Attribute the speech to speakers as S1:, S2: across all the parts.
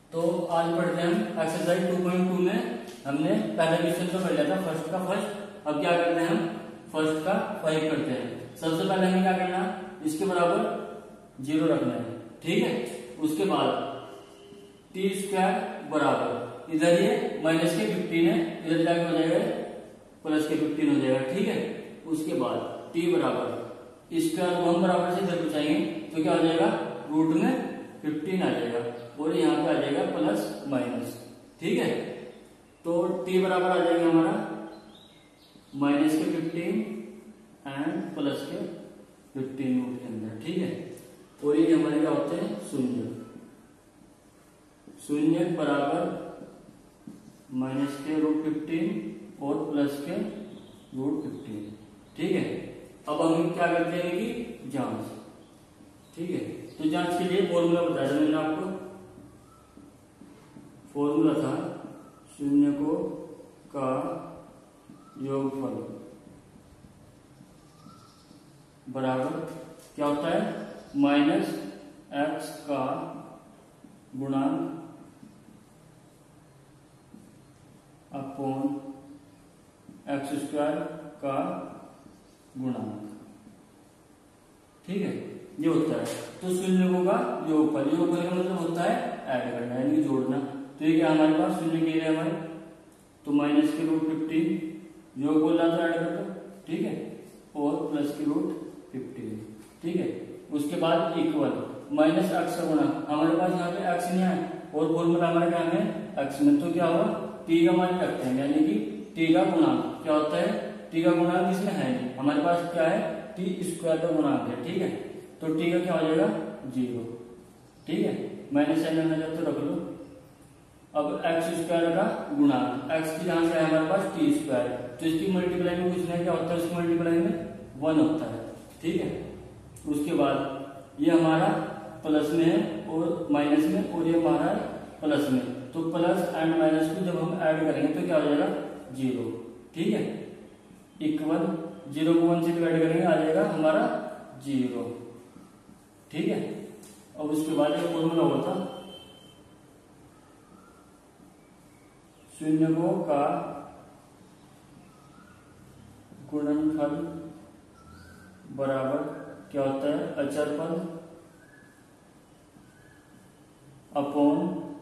S1: तो आज पढ़ते हैं हम एक्सरसाइज 2.2 में हमने पहला क्वेश्चन तो कर लिया था फर्स्ट का फर्स्ट। अब क्या करते हैं हम फर्स्ट का 5 करते हैं। सबसे पहले हमें क्या करना, इसके बराबर 0 रखना है, ठीक है। उसके बाद टी स्क्वायर बराबर इधर ये माइनस के 15 है, इधर जाके हो जाएगा प्लस के 15 हो जाएगा, ठीक है। उसके बाद टी बराबर स्क्वायर को हम बराबर से इधर बचाएंगे तो क्या हो जाएगा, रूट में 15 आ जाएगा और यहाँ पे आ जाएगा प्लस माइनस, ठीक है। तो टी बराबर आ जाएगा हमारा माइनस के 15 एंड प्लस के 15 रूट के अंदर, ठीक है। और ये हमारे क्या होते हैं, शून्य। शून्य बराबर माइनस के रूट 15 और प्लस के रूट 15, ठीक है। अब हम क्या करते हैं कि जांच, ठीक है। तो जांच के लिए फॉर्मूला बताया था मैंने आपको। फॉर्मूला था शून्य को का योगफल बराबर क्या होता है, माइनस एक्स का गुणांक अपॉन एक्स स्क्वायर का गुणांक, ठीक है। ये होता है तो शून्य का योगफल, योगफल का मतलब होता है ऐड करना यानी जोड़ना। तो ये क्या हमारे पास शून्य के लिए हमारे तो माइनस के रूट 15 योग बोल रहा था ऐड कर दो, ठीक है, और प्लस के रूट 15, ठीक है। उसके बाद इक्वल माइनस एक्स का गुणा, हमारे पास यहाँ पे एक्स नहीं है और फॉर्मूला हमारा क्या है एक्स में, तो क्या होगा टी का मान रखते हैं यानी कि टी का गुणांक क्या होता है, टी का गुणांक इसमें है नहीं, हमारे पास क्या है टी स्क्वायर का गुणांक है, ठीक है। तो टी का क्या हो जाएगा 0, ठीक है। माइनस साइन लेना चाहते तो रख लो। अब एक्स स्क्वायर का गुणांक, एक्स की जहां से है हमारे पास टी स्क्वायर, तो इसकी मल्टीप्लाई में पूछना है क्या होता है, उसकी मल्टीप्लाई में 1 होता है, ठीक है। उसके बाद ये हमारा प्लस में है और माइनस में, और ये हमारा प्लस में, तो प्लस एंड माइनस को जब हम ऐड करेंगे तो क्या हो जाएगा 0, ठीक है। इक्वल 0 को 1 से डिवाइड करेंगे आ जाएगा हमारा 0, ठीक है। अब उसके बाद एक फॉर्मूला होता शून्य को का गुणनफल बराबर क्या होता है, अचर पद अपॉन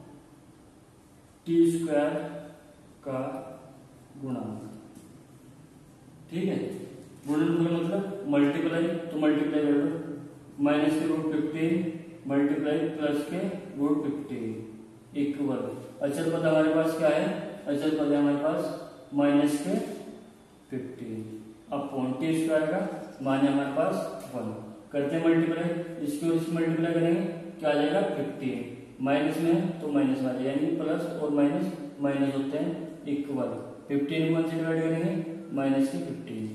S1: टी स्क्वायर का गुणांक, ठीक है। गुणनफल मतलब मल्टीप्लाई, तो मल्टीप्लाई कर दो माइनस के रूट 15 मल्टीप्लाई प्लस के रूट 15 इक्वल अचर पद हमारे पास क्या है, अचर पद है हमारे पास माइनस के 15 अपॉन टी स्क्वायर का मान है हमारे पास 1, करते हैं मल्टीप्लाई, इसकी और इसकी मल्टीप्लाई करेंगे क्या आ जाएगा 15, माइनस में तो माइनस आ जाएगा यानी प्लस और माइनस माइनस होते हैं इक्वल 15 को 1 से डिवाइड करेंगे माइनस के 15,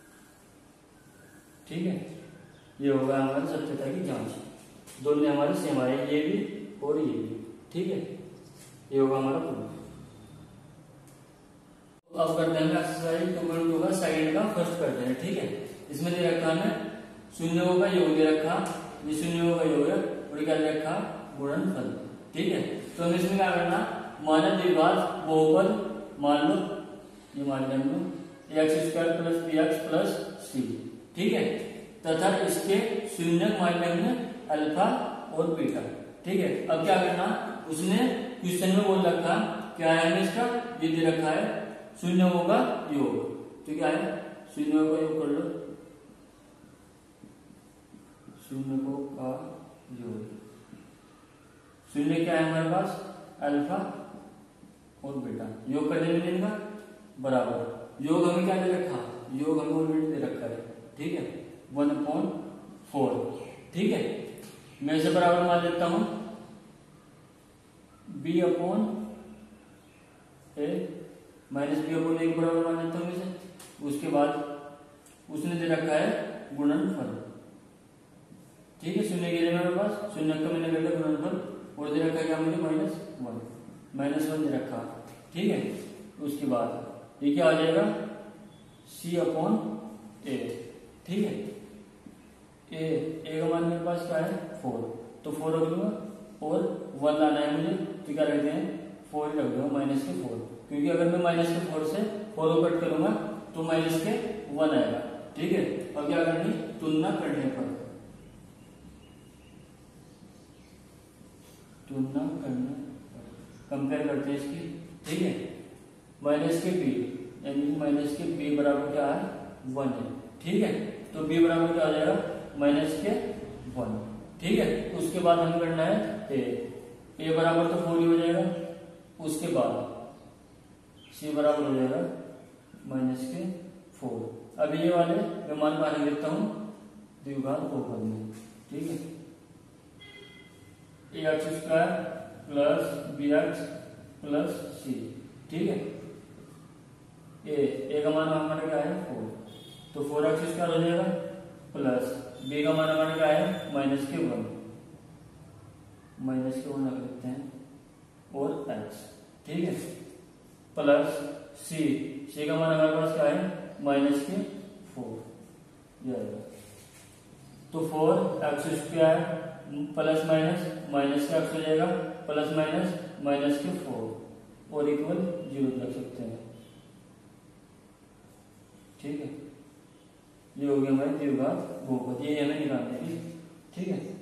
S1: ठीक है। ये होगा हमारी सत्यता की जांच, दोनों हमारे सेम आए, ये भी और ये भी, ठीक है। ये होगा हमारा प्रूफ। अब करते हैं एक्सरसाइज 2.2 का सेकंड का फर्स्ट करते हैं, ठीक है। इसमें दे रखा है शून्यों का योग दे रखा, ये शून्यों का योग है और क्या दे रखा गुणनफल, ठीक है। तो हमें इसमें क्या करना, मानव द्विघात बहुपद मान लो, ये मान लो X square plus P X plus C, ठीक है, तथा इसके शून्य मान लेंगे अल्फा और बीटा, ठीक है। अब क्या करना, उसने क्वेश्चन में बोल रखा क्या है इसका, ये दे रखा है शून्यों का योग, तो क्या है शून्यों का योग कर लो, शून्यों का योग, शून्य क्या है हमारे पास अल्फा और बीटा, योग कर देंगे इनका बराबर, योग हमें क्या दे रखा, योग हमें ऑलरेडी दे रखा है, ठीक है 1/4, ठीक है। मैं इसे बराबर मान लेता हूं b upon A minus B upon A को बराबर मान लेता हूं इसे। उसके बाद उसने दे रखा है गुणनफल, ठीक है, शून्य के लिए मेरे पास शून्य का मैंने कर दिया गुणनफल और दे रखा है क्या मुझे -1 दे रखा, ठीक है। उसके बाद ये क्या आ जाएगा c अपॉन ए, ठीक है। ए का मान मेरे पास क्या है 4, तो 4 रख लूंगा और 1 लाना है मुझे, तो क्या रखते हैं 4 रख दो, माइनस के 4, क्योंकि अगर मैं माइनस के 4 से 4 को कट करूंगा तो माइनस के 1 आएगा। ठीक है, अब क्या करनी, तुलना करने पर, तुलना करने पर कंपेयर करते हैं इसकी। ठीक है, माइनस के बी, यानी माइनस के बी बराबर क्या है 1 है। ठीक है, तो बी बराबर क्या हो जाएगा माइनस के 1। ठीक है, उसके बाद हमें करना है ए बराबर तो 4 ही हो जाएगा, उसके बाद सी बराबर हो जाएगा माइनस के 4। अब ये वाले मैं मान बाहर लिखता हूं द्विघात बहुपद में। ठीक है, A X square plus B X plus C. ठीक है, ए का मान हमारा क्या है 4, तो 4x स्क्वायर हो जाएगा प्लस बी का मान हमारा क्या है माइनस के 1, माइनस के 1 रख लेते हैं और x। ठीक है, प्लस सी का मान हमारे पास क्या है माइनस के 4 जाएगा, तो 4x स्क्वायर प्लस माइनस का x हो जाएगा प्लस माइनस के 4 और इक्वल 0 रख सकते हैं। ठीक है, ये हो गया हमारे द्विघात बहुपद, ये हमें निकालना है। ठीक है।